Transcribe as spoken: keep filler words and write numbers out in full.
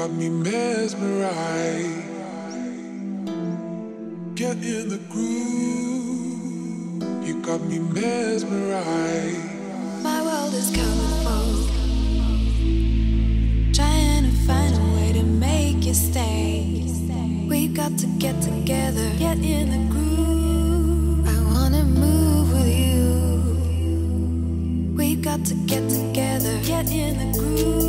got me mesmerized. Get in the groove. You got me mesmerized. My world is colorful, trying to find a way to make you stay. We've got to get together, get in the groove. I wanna move with you. We've got to get together, get in the groove.